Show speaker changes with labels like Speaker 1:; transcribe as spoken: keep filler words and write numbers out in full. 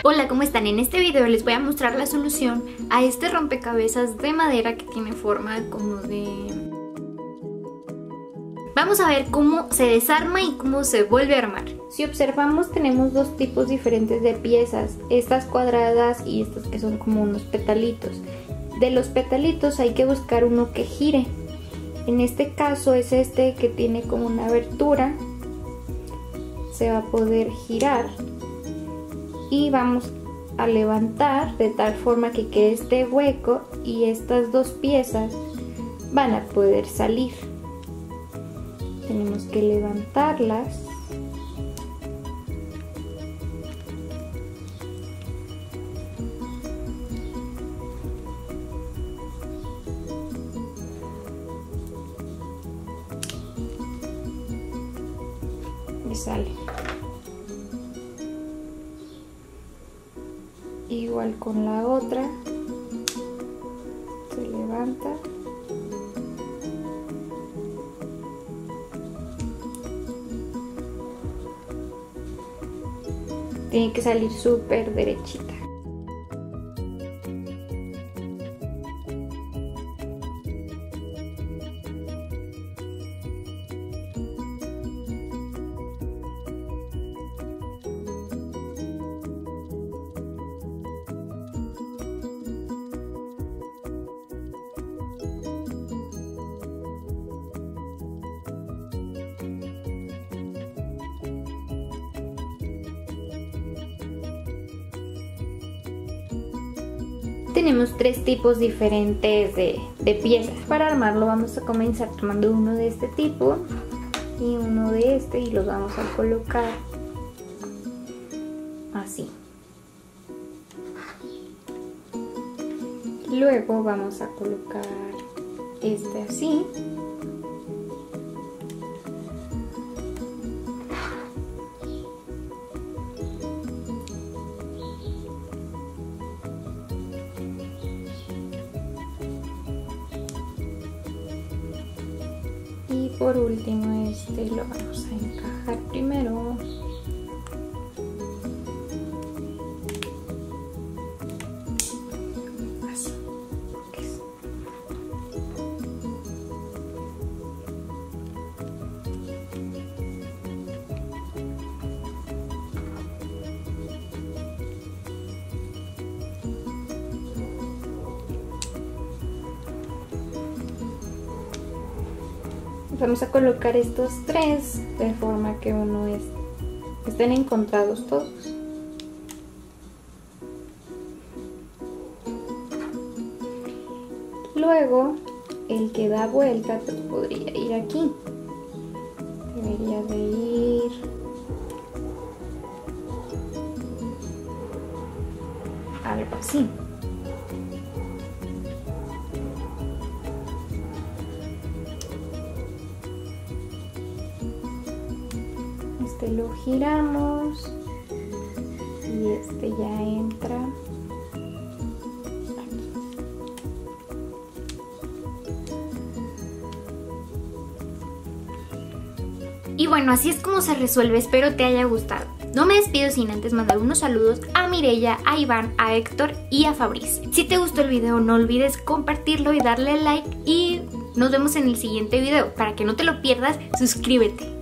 Speaker 1: Hola, ¿cómo están? En este video les voy a mostrar la solución a este rompecabezas de madera que tiene forma como de... Vamos a ver cómo se desarma y cómo se vuelve a armar. Si observamos, tenemos dos tipos diferentes de piezas, estas cuadradas y estas que son como unos petalitos. De los petalitos hay que buscar uno que gire. En este caso es este que tiene como una abertura, se va a poder girar y vamos a levantar de tal forma que quede este hueco y estas dos piezas van a poder salir. Tenemos que levantarlas y sale. Igual con la otra, se levanta tiene que salir súper derechita. Tenemos tres tipos diferentes de, de piezas. Para armarlo vamos a comenzar tomando uno de este tipo y uno de este y los vamos a colocar así. Luego vamos a colocar este así. Y por último este lo vamos a encajar primero. Así. Vamos a colocar estos tres de forma que uno es, estén encontrados todos. Luego el que da vuelta pues podría ir aquí. Debería de ir algo así. Este lo giramos y este ya entra aquí. Y bueno, así es como se resuelve, espero te haya gustado. No me despido sin antes mandar unos saludos a Mireya, a Iván, a Héctor y a Fabrice. Si te gustó el video no olvides compartirlo y darle like y nos vemos en el siguiente video. Para que no te lo pierdas, suscríbete.